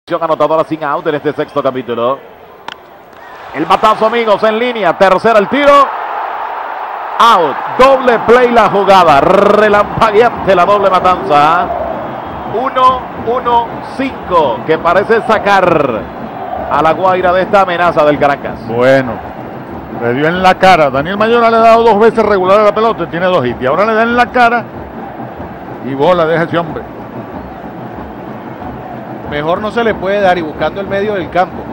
Anotadora sin out en este sexto capítulo. El batazo, amigos, en línea. Tercera el tiro. Out. Doble play la jugada. Relampagueante la doble matanza. 1-1-5 que parece sacar a la Guaira de esta amenaza del Caracas. Bueno, le dio en la cara. Daniel Mayora le ha dado 2 veces regular a la pelota y tiene 2 hits. Y ahora le da en la cara y bola deja ese hombre. Mejor no se le puede dar y buscando el medio del campo.